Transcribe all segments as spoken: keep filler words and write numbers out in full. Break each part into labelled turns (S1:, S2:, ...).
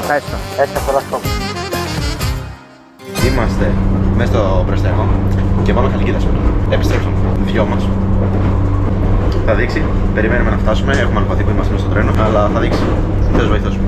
S1: Έστω, έστω πολλά σκόπου.
S2: Είμαστε μέσα στο Πρεστέρνο και πάμε Χαλκίδα. Επιστρέψαμε. Δυο μας. Θα δείξει. Περιμένουμε να φτάσουμε. Έχουμε αλφαθεί που είμαστε μέσα στο τρένο. Αλλά θα δείξει. Θεός βοηθός.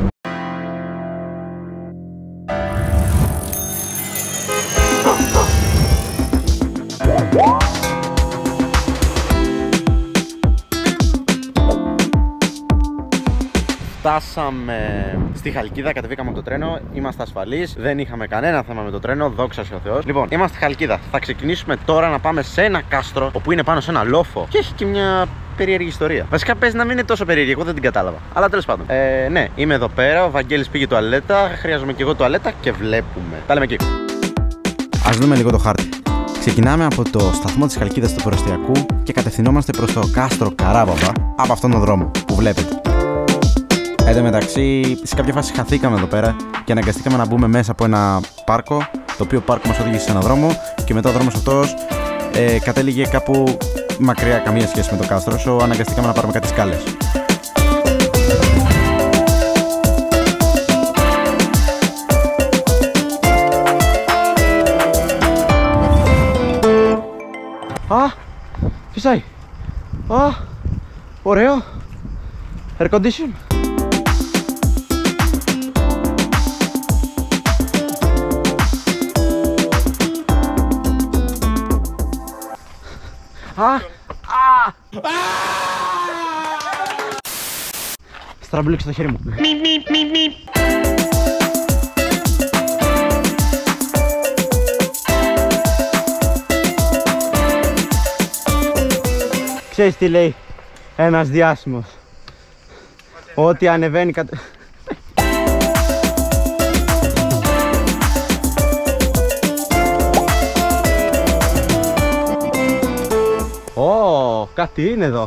S2: Φτάσαμε στη Χαλκίδα, κατεβήκαμε από το τρένο, είμαστε ασφαλείς, δεν είχαμε κανένα θέμα με το τρένο, δόξα σε ο Θεός. Λοιπόν, είμαστε στη Χαλκίδα. Θα ξεκινήσουμε τώρα να πάμε σε ένα κάστρο, όπου είναι πάνω σε ένα λόφο και έχει και μια περίεργη ιστορία. Βασικά παίζει να μην είναι τόσο περίεργη, εγώ δεν την κατάλαβα. Αλλά τέλος πάντων. Ε, ναι, είμαι εδώ πέρα, ο Βαγγέλης πήγε τουαλέτα, χρειάζομαι και εγώ τουαλέτα και βλέπουμε. Τα λέμε εκεί.
S3: Ας δούμε λίγο το χάρτη. Ξεκινάμε από το σταθμό της Χαλκίδας του Προαστιακού και κατευθυνόμαστε προς το κάστρο Καράβαμπα από αυτόν τον δρόμο που βλέπετε. Εν τω μεταξύ, σε κάποια φάση χαθήκαμε εδώ πέρα και αναγκαστήκαμε να μπούμε μέσα από ένα πάρκο. Το οποίο πάρκο μας οδήγησε σε έναν δρόμο και μετά ο δρόμος αυτός ε, κατέληγε κάπου μακριά, καμία σχέση με το κάστρο, όσο αναγκαστήκαμε να πάρουμε κάτι σκάλες.
S2: Α, φυσάει. Α, ωραίο. Air condition. Α, α, στραμπλήξε το χέρι μου.
S1: Ξέρεις τι λέει ένας διάσημος? Ό,τι ανεβαίνει κατ... Ω, κάτι είναι εδώ.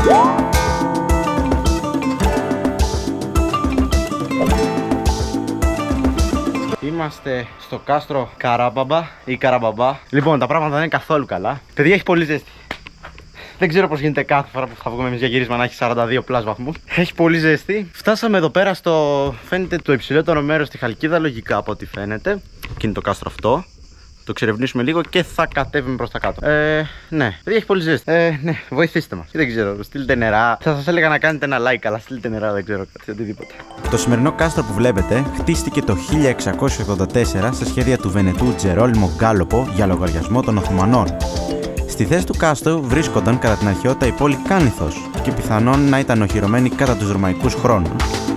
S2: Είμαστε στο κάστρο Καράβαμπα ή Καραμπαμπά. Λοιπόν, τα πράγματα δεν είναι καθόλου καλά. Παιδιά, έχει πολύ ζέστη. Δεν ξέρω πώς γίνεται κάθε φορά που θα βγούμε εμείς για γύρισμα να έχει σαράντα δύο πλάς βαθμούς. Έχει πολύ ζέστη. Φτάσαμε εδώ πέρα στο, φαίνεται, το υψηλότερο μέρος στη Χαλκίδα, λογικά από ό,τι φαίνεται. Και είναι το κάστρο αυτό. Το εξερευνήσουμε λίγο και θα κατέβουμε προς τα κάτω. Ε, ναι, παιδιά, έχει πολύ ζέστη. Ε, ναι, βοηθήστε μας. Δεν ξέρω, στείλτε νερά. Θα σας έλεγα να κάνετε ένα like, αλλά στείλτε νερά, δεν ξέρω κάτι, οτιδήποτε.
S3: Το σημερινό κάστρο που βλέπετε χτίστηκε το χίλια εξακόσια ογδόντα τέσσερα σε σχέδια του Βενετού Τζερόλιμο Γκάλοπο για λογαριασμό των Οθωμανών. Στη θέση του κάστρου βρίσκονταν κατά την αρχαιότητα η πόλη Κάνηθος και πιθανόν να ήταν οχυρωμένη κατά τους ρωμαϊκούς χρόνους.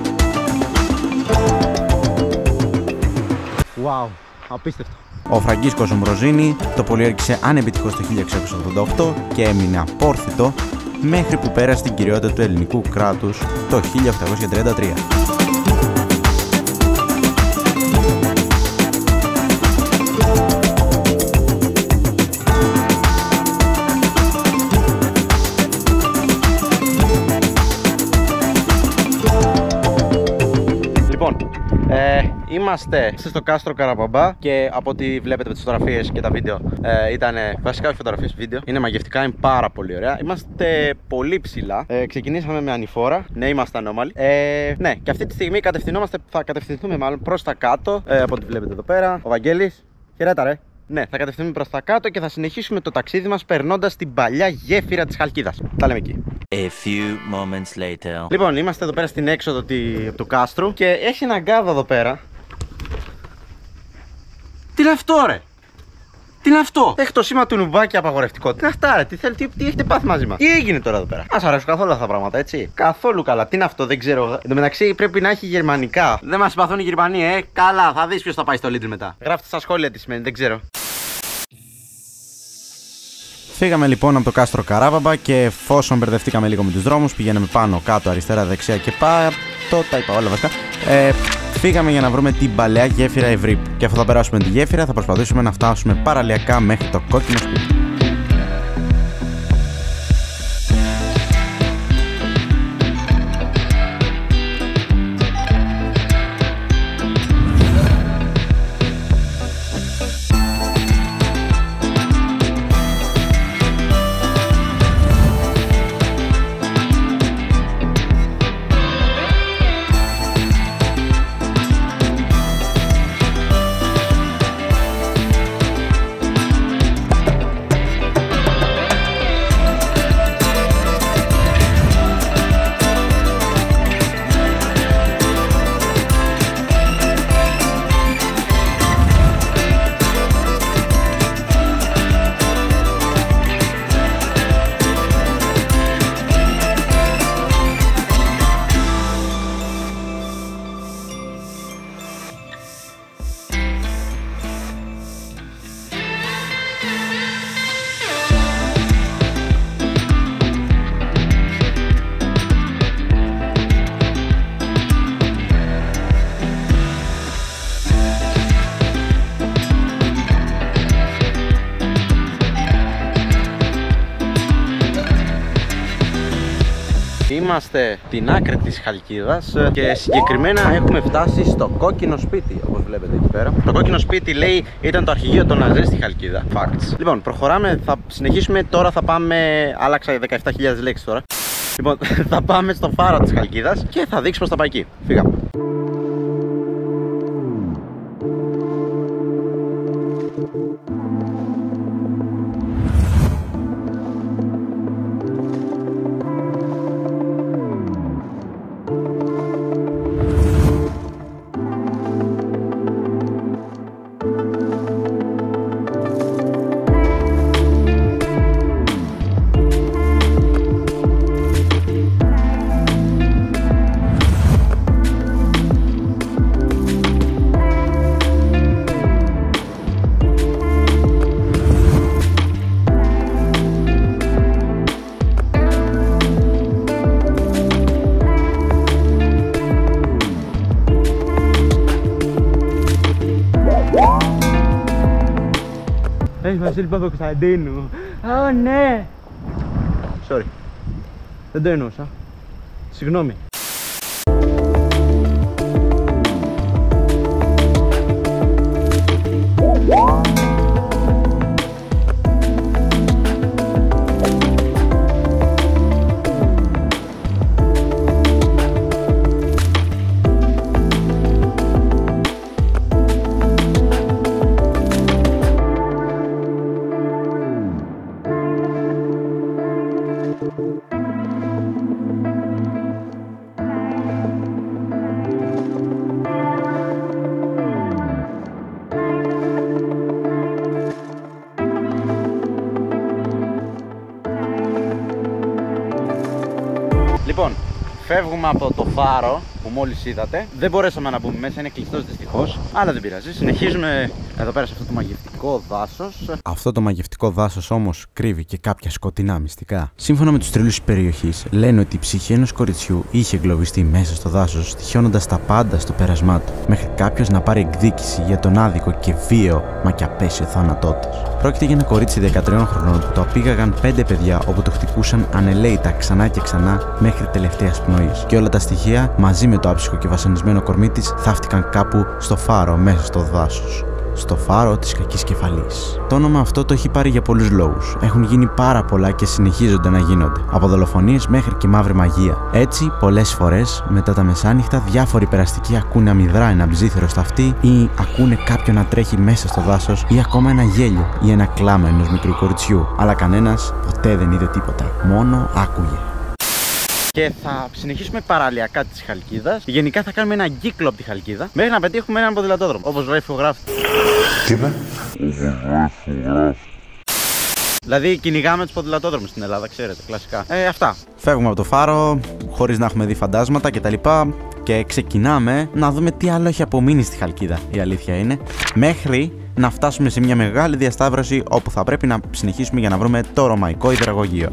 S1: Wow, απίστευτο.
S3: Ο Φραγκίσκος Ομπροζίνη το πολιέρχισε ανεπιτυχώς το χίλια εξακόσια ογδόντα οκτώ και έμεινε απόρθητο μέχρι που πέρασε την κυριότητα του ελληνικού κράτους το χίλια οκτακόσια τριάντα τρία.
S2: Ε, είμαστε στο κάστρο Καραμπαμπά και από ό,τι βλέπετε με τις φωτογραφίες και τα βίντεο ε, ήταν βασικά όχι φωτογραφίες, βίντεο. Είναι μαγευτικά, είναι πάρα πολύ ωραία. Είμαστε πολύ ψηλά. Ε, ξεκινήσαμε με ανηφόρα. Ναι, είμαστε ανώμαλοι. Ε, ναι, και αυτή τη στιγμή κατευθυνόμαστε, θα κατευθυνθούμε μάλλον προς τα κάτω. Ε, από ό,τι βλέπετε εδώ πέρα. Ο Βαγγέλης, χαιρέτα ρε. Ναι, θα κατευθυνθούμε προς τα κάτω και θα συνεχίσουμε το ταξίδι μας περνώντας την παλιά γέφυρα της Χαλκίδας. Τα λέμε εκεί.
S4: A few moments later.
S2: Λοιπόν, είμαστε εδώ πέρα στην έξοδο του κάστρου και έχει ένα γκάδο εδώ πέρα. Τι είναι αυτό ρε? Τι είναι αυτό? Έχει το σήμα του νουμπάκι απαγορευτικό. Τι είναι αυτά ρε? Τι, θέλει, τι, τι έχετε πάθει μαζί μας? Τι έγινε τώρα εδώ πέρα? Μας αρέσουν καθόλου αυτά τα πράγματα, έτσι? Καθόλου καλά. Τι είναι αυτό? Δεν ξέρω. Εν τω μεταξύ πρέπει να έχει γερμανικά. Δεν μας συμπαθούν οι Γερμανοί, ε. Καλά, θα δεις ποιος θα πάει στο Lidl μετά. Γράφτε στα σχόλια τι σημαίνει, δεν ξέρω.
S3: Φύγαμε λοιπόν από το κάστρο Καράβαμπα και εφόσον μπερδευτήκαμε λίγο με τους δρόμους, πηγαίναμε πάνω, κάτω, αριστερά, δεξιά και πάνω. Τα είπα όλα βασικά. Ε, φύγαμε για να βρούμε την παλαιά γέφυρα Ευρύπ. Και αφού θα περάσουμε τη γέφυρα, θα προσπαθήσουμε να φτάσουμε παραλιακά μέχρι το κόκκινο σπίτι.
S2: Είμαστε την άκρη της Χαλκίδας και συγκεκριμένα έχουμε φτάσει στο κόκκινο σπίτι, όπως βλέπετε εκεί πέρα. Το κόκκινο σπίτι, λέει, ήταν το αρχηγείο των Ναζί στη Χαλκίδα. Facts. Λοιπόν, προχωράμε, θα συνεχίσουμε. Τώρα θα πάμε. Άλλαξα δεκαεπτά χιλιάδες λέξεις τώρα. Λοιπόν, θα πάμε στο φάρο της Χαλκίδας και θα δείξω πως θα πάει εκεί. Φύγαμε.
S1: Έχει Βασίλη Παπακοσταντίνου. Α, ναι.
S2: Sorry.
S1: Δεν το εννοούσα. Συγγνώμη.
S2: Λοιπόν, φεύγουμε από το φάρο που μόλις είδατε. Δεν μπορέσαμε να μπούμε μέσα, είναι κλειστός δυστυχώς. Αλλά δεν πειράζει. Συνεχίζουμε εδώ πέρα σε αυτό το μαγευτικό δάσος.
S3: Αυτό το μαγευτικό δάσος όμως κρύβει και κάποια σκοτεινά μυστικά. Σύμφωνα με τους τρελούς της περιοχής, λένε ότι η ψυχή ενός κοριτσιού είχε εγκλωβιστεί μέσα στο δάσος, στοιχιώνοντας τα πάντα στο πέρασμά του, μέχρι κάποιος να πάρει εκδίκηση για τον άδικο και βίαιο μα και απέσιο θάνατό του. Πρόκειται για ένα κορίτσι δεκατρών χρονών που το απήγαγαν πέντε παιδιά όπου το χτυπούσαν ανελαίητα ξανά και ξανά μέχρι τελευταίας πνοής. Και όλα τα στοιχεία μαζί με το άψυχο και βασανισμένο κορμί της θαύτηκαν κάπου στο φάρο μέσα στο δάσος. Στο φάρο της κακής κεφαλής. Το όνομα αυτό το έχει πάρει για πολλούς λόγους. Έχουν γίνει πάρα πολλά και συνεχίζονται να γίνονται. Από δολοφονίες μέχρι και μαύρη μαγεία. Έτσι, πολλές φορές μετά τα μεσάνυχτα, διάφοροι περαστικοί ακούνε αμυδρά ένα ψήθυρο στα αυτή ή ακούνε κάποιον να τρέχει μέσα στο δάσος ή ακόμα ένα γέλιο ή ένα κλάμα ενός μικρού κοριτσιού. Αλλά κανένας ποτέ δεν είδε τίποτα. Μόνο άκουγε.
S2: Και θα συνεχίσουμε παραλιακά της Χαλκίδας. Γενικά θα κάνουμε ένα κύκλο από τη Χαλκίδα μέχρι να πετύχουμε έναν ποδηλατόδρομο. Όπως γράφει ο γράφη.
S3: Τι είπε?
S2: Δηλαδή κυνηγάμε τους ποδηλατόδρομους στην Ελλάδα, ξέρετε, κλασικά. Ε, αυτά.
S3: Φεύγουμε από το φάρο χωρίς να έχουμε δει φαντάσματα κτλ. Και ξεκινάμε να δούμε τι άλλο έχει απομείνει στη Χαλκίδα. Η αλήθεια είναι. Μέχρι να φτάσουμε σε μια μεγάλη διασταύρωση όπου θα πρέπει να συνεχίσουμε για να βρούμε το ρωμαϊκό υδραγωγείο.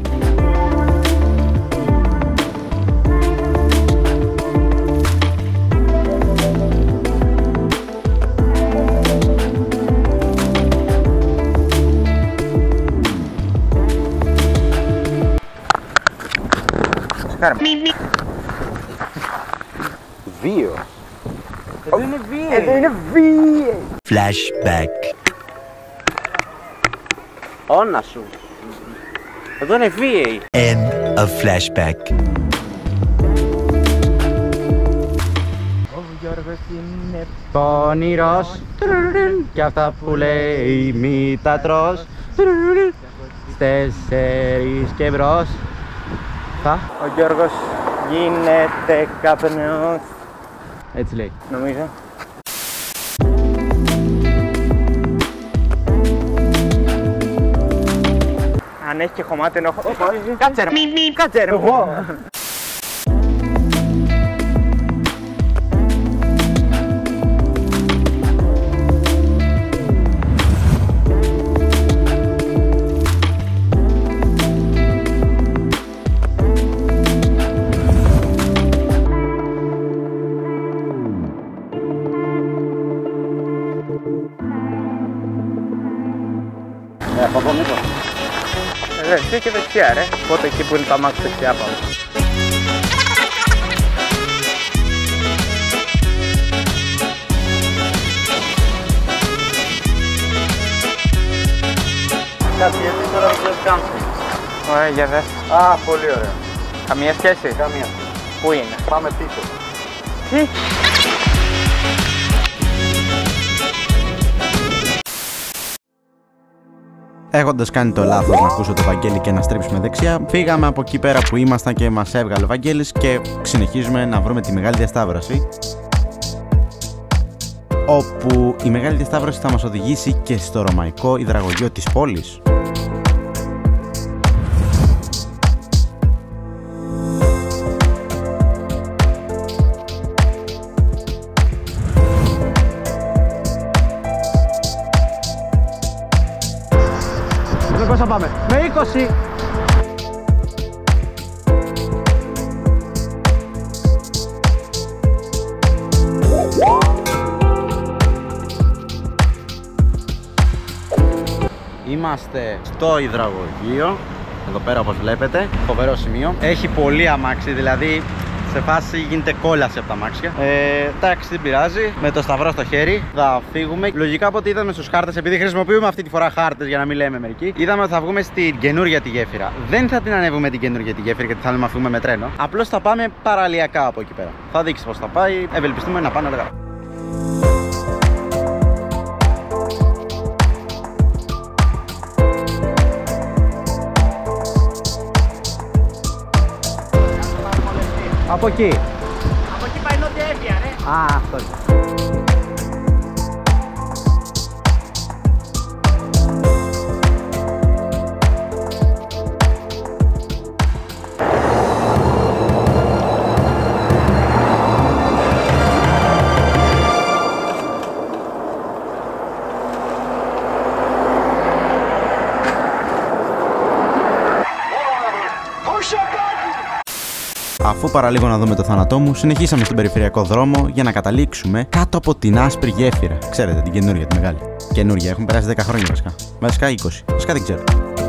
S2: Βίο.
S1: Εδώ είναι βίαιοι. Εδώ είναι βίαιοι.
S4: Flashback.
S2: Όνα σου. Εδώ είναι βίαιοι.
S4: End of flashback.
S1: Ο Γιώργος είναι πονηρός κι αυτά που λέει μη τα τρως. Τέσσερις και μπρος. Ο Γιώργος γίνεται καπνός. Έτσι λέει, νομίζω. Αν έχει και χωμάτι ενοχώ. Κάτσε ρε, κάτσε ρε, εγώ.
S2: Ε, από εδώ μήπως.
S1: Ε, δεξιά και δεξιά ρε. Πότε εκεί που είναι το αμάξι δεξιά πάμε.
S2: Κάτσε, γιατί τώρα δεν ξέρεις καν.
S1: Ωραία, για δες.
S2: Α, πολύ ωραία.
S1: Καμία σχέση.
S2: Καμία.
S1: Πού είναι?
S2: Πάμε πίσω.
S1: Τι?
S3: Έχοντας κάνει το λάθος να ακούσω το Βαγγέλη και να στρίψουμε δεξιά, φύγαμε από εκεί πέρα που ήμασταν και μας έβγαλε ο Βαγγέλης και συνεχίζουμε να βρούμε τη Μεγάλη Διασταύρωση, όπου η Μεγάλη Διασταύρωση θα μας οδηγήσει και στο ρωμαϊκό υδραγωγείο της πόλης.
S1: Με πόσα πάμε? Με είκοσι.
S2: Είμαστε στο υδραγωγείο, εδώ πέρα όπως βλέπετε, φοβερό σημείο. Έχει πολύ αμάξι, δηλαδή σε φάση γίνεται κόλαση από τα αμάξια. Ε, εντάξει, δεν πειράζει. Με το σταυρό στο χέρι θα φύγουμε. Λογικά από ό,τι είδαμε στους χάρτες, επειδή χρησιμοποιούμε αυτή τη φορά χάρτες για να μην λέμε μερικοί, είδαμε ότι θα βγούμε στην καινούργια τη γέφυρα. Δεν θα την ανέβουμε την καινούργια τη γέφυρα γιατί θέλουμε να φύγουμε με τρένο. Απλώς θα πάμε παραλιακά από εκεί πέρα. Θα δείξει πώς θα πάει. Ευελπιστούμε να πάνε αργά.
S1: Από εκεί.
S5: Από εκεί πάει νότια Εύβοια, ρε.
S1: Α, αυτό είναι.
S3: Αφού παραλίγο να δούμε το θάνατό μου, συνεχίσαμε στον περιφερειακό δρόμο για να καταλήξουμε κάτω από την άσπρη γέφυρα. Ξέρετε, την καινούργια, τη μεγάλη. Καινούργια, έχουν περάσει δέκα χρόνια βασικά. Βασικά είκοσι. Βασικά δεν ξέρω.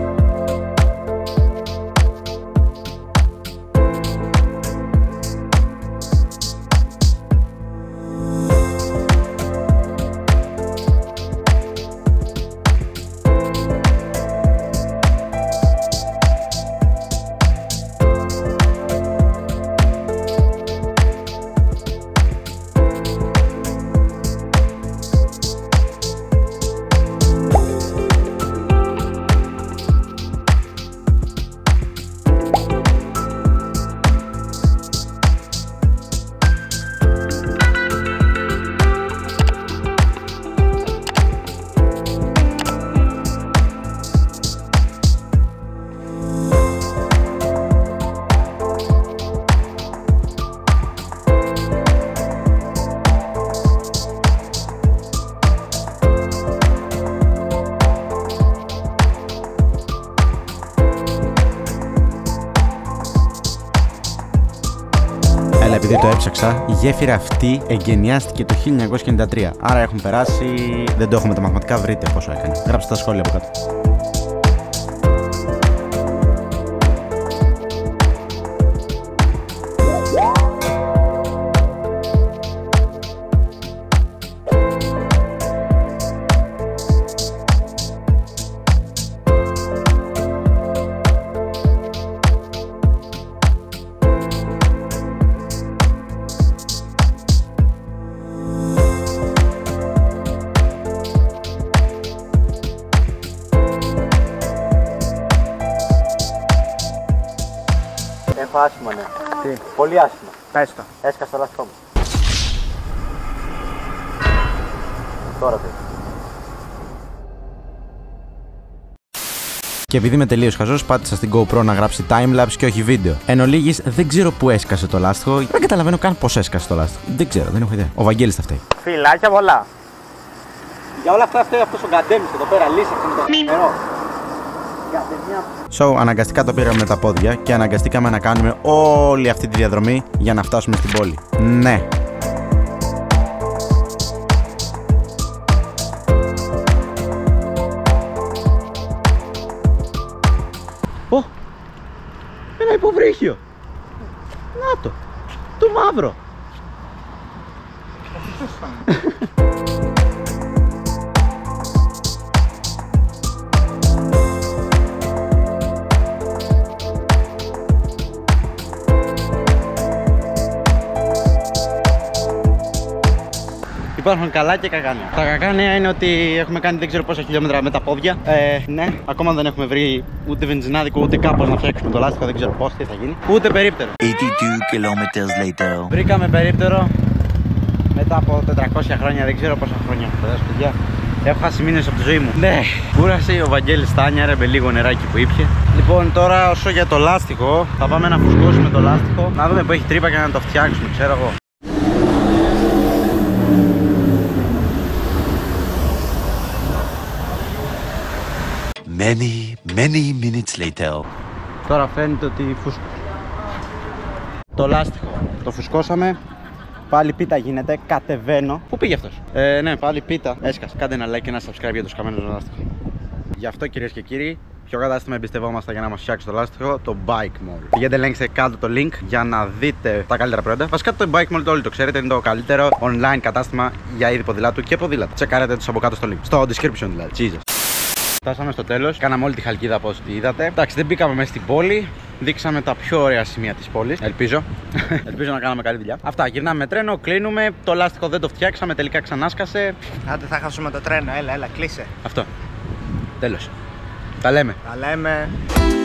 S3: Επειδή το έψαξα, η γέφυρα αυτή εγκαινιάστηκε το χίλια εννιακόσια ενενήντα τρία. Άρα έχουν περάσει. Δεν το έχουμε τα μαθηματικά, βρείτε πόσο έκανε. Γράψτε τα σχόλια από κάτω.
S2: Έχω άσχημα, ναι.
S1: Τι?
S2: Πολύ άσχημα.
S1: Πες το.
S2: Έσκασε το λαστό μου. Τώρα τι.
S3: Και επειδή είμαι τελείως χαζός, πάτησα στην GoPro να γράψει timelapse και όχι βίντεο. Εν ολίγης, δεν ξέρω πού έσκασε το λάστιχο. Δεν καταλαβαίνω καν πώς έσκασε το λάστιχο. Δεν ξέρω, δεν έχω ιδέα. Ο Βαγγέλης θα φταίει.
S1: Φιλάκια πολλά.
S2: Για όλα αυτά φταίει αυτός ο Γκαντέμις εδώ πέρα, λύσαξε με το νερό.
S3: So, αναγκαστικά το πήραμε με τα πόδια και αναγκαστήκαμε να κάνουμε όλη αυτή τη διαδρομή για να φτάσουμε στην πόλη. Ναι.
S2: Ω! Ένα υποβρύχιο! Να το! Το μαύρο! Υπάρχουν καλά και κακά νέα. Τα κακά νέα είναι ότι έχουμε κάνει δεν ξέρω πόσα χιλιόμετρα με τα πόδια. Ε, ναι, ακόμα δεν έχουμε βρει ούτε βενζινάδικο ούτε κάπως να φτιάξουμε το λάστιχο. Δεν ξέρω πώς, τι θα γίνει. Ούτε περίπτερο.
S4: eighty-two kilometers later.
S2: Βρήκαμε περίπτερο μετά από τετρακόσια χρόνια. Δεν ξέρω πόσα χρόνια έχω περάσει, παιδιά. Έχω χάσει μήνες από τη ζωή μου. Ναι, κούρασε ο Βαγγέλης Τάνιαρε με λίγο νεράκι που ήπιε. Λοιπόν, τώρα όσο για το λάστιχο, θα πάμε να φουσκώσουμε το λάστιχο. Να δούμε που έχει τρύπα και να το φτιάξουμε, ξέρω εγώ.
S4: Many, many minutes later.
S2: Τώρα φαίνεται ότι φουσκ... το λάστιχο το φουσκώσαμε. Πάλι πίτα γίνεται, κατεβαίνω. Πού πήγε αυτός? Ε, ναι, πάλι πίτα. Έσκασε. Κάντε ένα like και ένα subscribe για το σκαμμένο λάστιχο. Γι' αυτό, κυρίες και κύριοι, ποιο κατάστημα εμπιστευόμαστε για να μας φτιάξει το λάστιχο? Το Bike Mall. Πηγαίνετε, ελέγξτε κάτω το link για να δείτε τα καλύτερα προϊόντα. Βασικά το Bike Mall το όλοι το ξέρετε, είναι το καλύτερο online κατάστημα για είδη ποδηλάτου και ποδήλατα. Τσεκάρετε τους από κάτω στο link. Στο description δηλαδή. Jesus. Φτάσαμε στο τέλος. Κάναμε όλη τη Χαλκίδα από ό,τι είδατε. Εντάξει, δεν μπήκαμε μέσα στην πόλη. Δείξαμε τα πιο ωραία σημεία της πόλης. Ελπίζω. Ελπίζω να κάναμε καλή δουλειά. Αυτά. Γυρνάμε με τρένο, κλείνουμε. Το λάστιχο δεν το φτιάξαμε, τελικά ξανάσκασε.
S5: Άντε, θα χάσουμε το τρένο. Έλα, έλα, κλείσε.
S2: Αυτό. Τέλος. Τα λέμε.
S5: Τα λέμε.